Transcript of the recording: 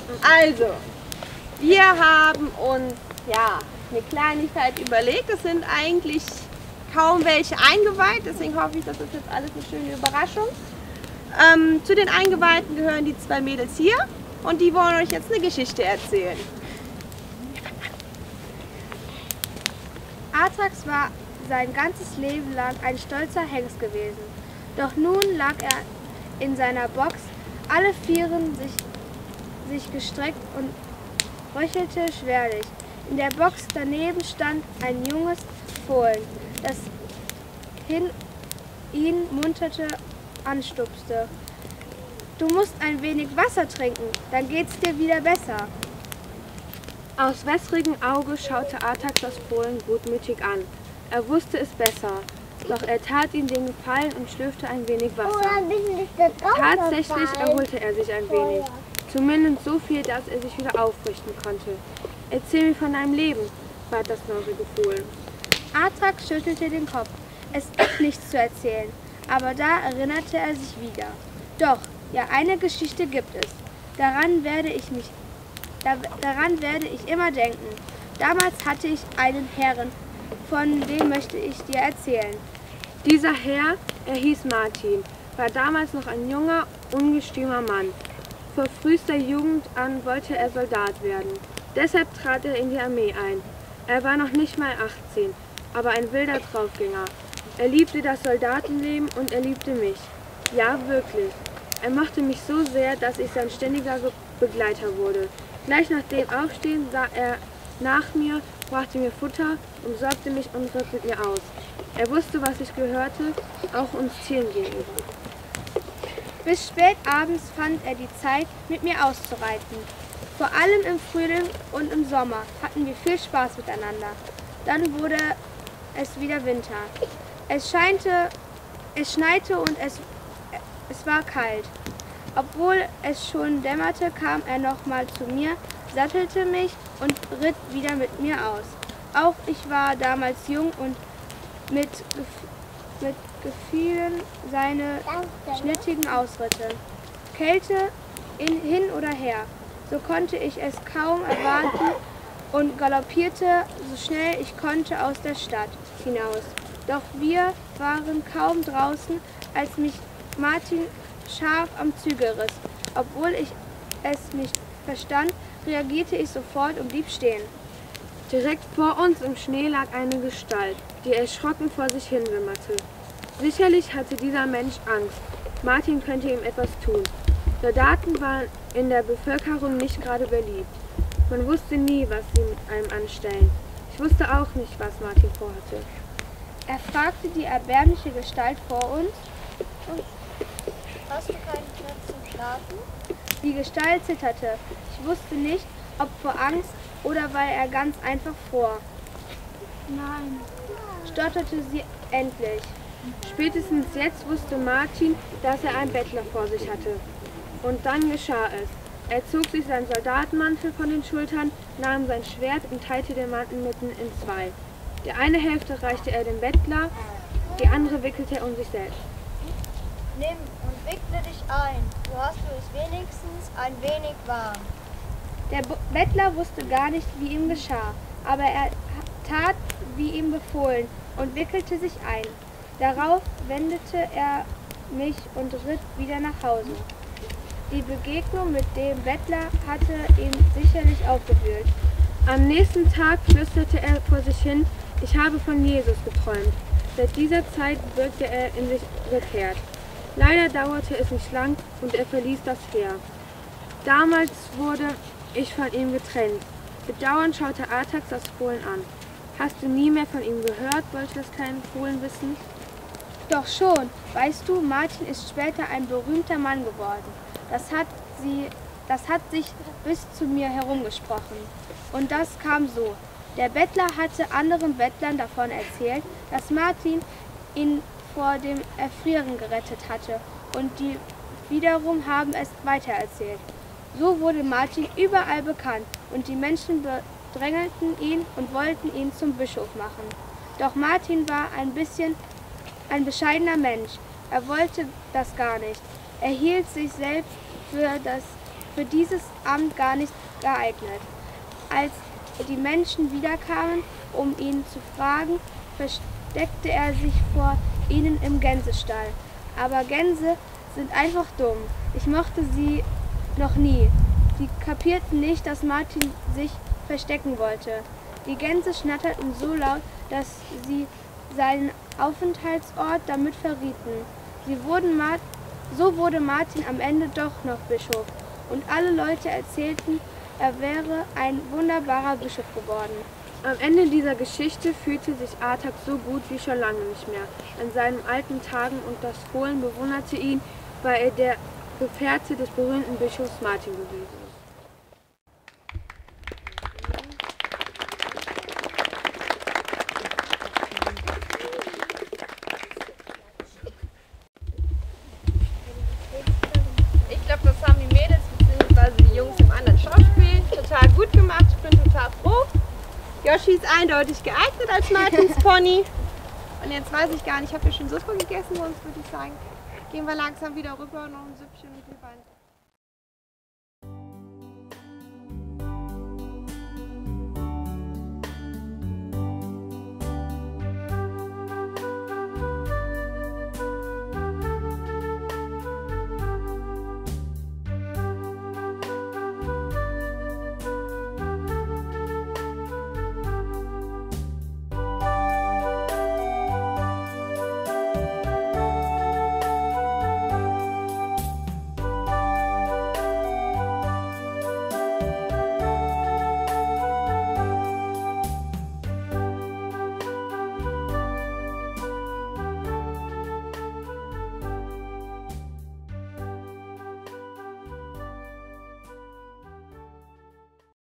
Also, wir haben uns ja eine Kleinigkeit überlegt. Es sind eigentlich kaum welche eingeweiht, deswegen hoffe ich, dass das jetzt alles eine schöne Überraschung. Zu den Eingeweihten gehören die zwei Mädels hier und die wollen euch jetzt eine Geschichte erzählen. Artax war sein ganzes Leben lang ein stolzer Hengst gewesen. Doch nun lag er in seiner Box, alle Vieren sich gestreckt und röchelte schwerlich. In der Box daneben stand ein junges Fohlen, das ihn munterte anstupste. Du musst ein wenig Wasser trinken, dann geht's dir wieder besser. Aus wässrigem Auge schaute Artax das Fohlen gutmütig an. Er wusste es besser, doch er tat ihm den Gefallen und schlürfte ein wenig Wasser. Tatsächlich erholte er sich ein wenig, zumindest so viel, dass er sich wieder aufrichten konnte. Erzähl mir von deinem Leben, bat das neugierige Fohlen. Artax schüttelte den Kopf. Es gibt nichts zu erzählen, aber da erinnerte er sich wieder. Doch, ja, eine Geschichte gibt es. Daran werde ich immer denken. Damals hatte ich einen Herren, von dem möchte ich dir erzählen. Dieser Herr, er hieß Martin, war damals noch ein junger, ungestümer Mann. Vor frühester Jugend an wollte er Soldat werden. Deshalb trat er in die Armee ein. Er war noch nicht mal 18, aber ein wilder Draufgänger. Er liebte das Soldatenleben und er liebte mich. Ja, wirklich. Er mochte mich so sehr, dass ich sein ständiger Begleiter wurde. Gleich nach dem Aufstehen sah er nach mir, brachte mir Futter, umsorgte mich und ritt mit mir aus. Er wusste, was ich gehörte, auch uns Tieren gegenüber. Bis spät abends fand er die Zeit, mit mir auszureiten. Vor allem im Frühling und im Sommer hatten wir viel Spaß miteinander. Dann wurde es wieder Winter. Es schneite und es war kalt. Obwohl es schon dämmerte, kam er nochmal zu mir, sattelte mich und ritt wieder mit mir aus. Auch ich war damals jung und mit gefielen seine schnittigen Ausritte. Kälte hin oder her, so konnte ich es kaum erwarten und galoppierte so schnell ich konnte aus der Stadt hinaus. Doch wir waren kaum draußen, als mich Martin scharf am Zügel riss. Obwohl ich es nicht verstand, reagierte ich sofort und blieb stehen. Direkt vor uns im Schnee lag eine Gestalt, die erschrocken vor sich hin wimmerte. Sicherlich hatte dieser Mensch Angst. Martin könnte ihm etwas tun. Soldaten waren in der Bevölkerung nicht gerade beliebt. Man wusste nie, was sie mit einem anstellen. Ich wusste auch nicht, was Martin vorhatte. Er fragte die erbärmliche Gestalt vor uns. Hast du keinen Platz zum Schlafen? Die Gestalt zitterte. Ich wusste nicht, ob vor Angst oder weil er ganz einfach fror. Nein. Stotterte sie endlich. Spätestens jetzt wusste Martin, dass er einen Bettler vor sich hatte. Und dann geschah es. Er zog sich seinen Soldatenmantel von den Schultern, nahm sein Schwert und teilte den Mantel mitten in zwei. Die eine Hälfte reichte er dem Bettler, die andere wickelte er um sich selbst. Nimm und wickle dich ein. So hast du es wenigstens ein wenig warm. Der Bettler wusste gar nicht, wie ihm geschah, aber er tat, wie ihm befohlen und wickelte sich ein. Darauf wendete er mich und ritt wieder nach Hause. Die Begegnung mit dem Bettler hatte ihn sicherlich aufgewühlt. Am nächsten Tag flüsterte er vor sich hin, ich habe von Jesus geträumt. Seit dieser Zeit wirkte er in sich gekehrt. Leider dauerte es nicht lang und er verließ das Heer. Damals wurde ich von ihm getrennt. Bedauernd schaute Artax das Fohlen an. Hast du nie mehr von ihm gehört, wollte das kleine Fohlen wissen. Doch schon, weißt du, Martin ist später ein berühmter Mann geworden. Das hat sich bis zu mir herumgesprochen. Und das kam so. Der Bettler hatte anderen Bettlern davon erzählt, dass Martin ihn vor dem Erfrieren gerettet hatte und die wiederum haben es weitererzählt. So wurde Martin überall bekannt und die Menschen bedrängelten ihn und wollten ihn zum Bischof machen. Doch Martin war ein bescheidener Mensch. Er wollte das gar nicht. Er hielt sich selbst für für dieses Amt gar nicht geeignet. Als die Menschen wiederkamen, um ihn zu fragen, versteckte er sich vor ihnen im Gänsestall. Aber Gänse sind einfach dumm. Ich mochte sie noch nie. Sie kapierten nicht, dass Martin sich verstecken wollte. Die Gänse schnatterten so laut, dass sie seinen Aufenthaltsort damit verrieten. So wurde Martin am Ende doch noch Bischof. Und alle Leute erzählten, er wäre ein wunderbarer Bischof geworden. Am Ende dieser Geschichte fühlte sich Artak so gut wie schon lange nicht mehr an seinen alten Tagen und das Fohlen bewunderte ihn, weil er der Gefährte des berühmten Bischofs Martin gewesen ist. Ich glaube, das haben die Mädels bzw. die Jungs im anderen Schauspiel total gut gemacht. Ich bin total froh. Yoshi ist eindeutig geeignet als Martins Pony. Und jetzt weiß ich gar nicht, habt ihr schon Suppe gegessen? Sonst würde ich sagen, gehen wir langsam wieder rüber, noch ein Süppchen und Glühwein.